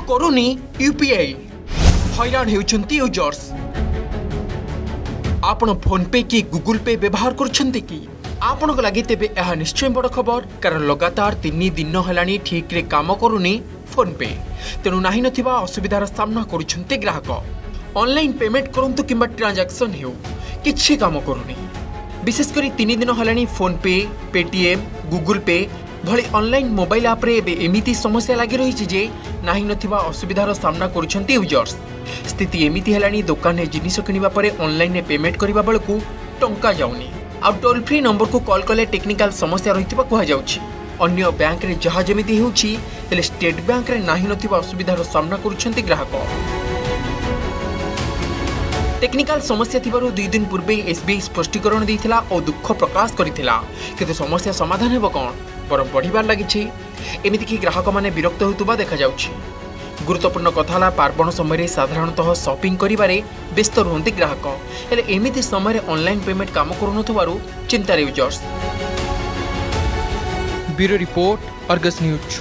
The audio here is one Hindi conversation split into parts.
करूनी यूपीआई हैरान होउछंती यूजर्स। आपण फोन पे कि गूगल पे व्यवहार करछंती कि आपण को लागि तेबे यह निश्चय बड़ खबर, कारण लगातार 3 दिन हेलानी ठीक रे काम करूनी फोन पे। तेणु नाही नथिबा असुविधार सामना करुछंती ग्राहक। ऑनलाइन पेमेंट करंतु किंबा ट्रांजैक्शन हेउ किछि काम करूनी। विशेषकर 3 दिन हेलानी PhonePe, Paytm, Google Pay भली ऑनलाइन मोबाइल ऐप रे एमिति समस्या लागि रही जे नाही नथिबा असुविधार सामना करुछंती यूजर्स। स्थिति एमिति हेलानी दुकान रे जिनिस किनिबा परे ऑनलाइन रे पेमेंट करिबा बेलकु टंका जाउनी। आ टोल फ्री नंबर को कॉल कले टेक्निकल समस्या रहितबा कुहा जाउछि। अन्य बैंक रे जहा जेमिति हेउछि तेले स्टेट बैंक रे नाही नथिबा असुविधार सामना करुछंती ग्राहक। टेक्निकल समस्या थिबारु 2 दिन पूर्वे एसबीआई स्पष्टीकरण देइथिला और दुख प्रकाश करिथिला, किंतु समस्या समाधान हेबो कोन बरम बढ़िबार लागिछि। एमिति कि ग्राहक माने विरक्त होतुबा देखा जाउछि। गुरुत्वपूर्ण कथाला पार्वण समय साधारणतः शॉपिंग करिबारे व्यस्त रहंती ग्राहक, हेले एमिति समय ऑनलाइन पेमेंट काम करूनथबारु चिंतार users. Bureau report, Argus news.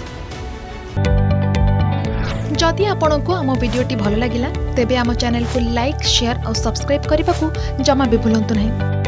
जदि आपंक आम भिडी भल लगा तेब आम चैनल को लाइक, शेयर और सब्सक्राइब करने को जमा भी भूलु नहीं।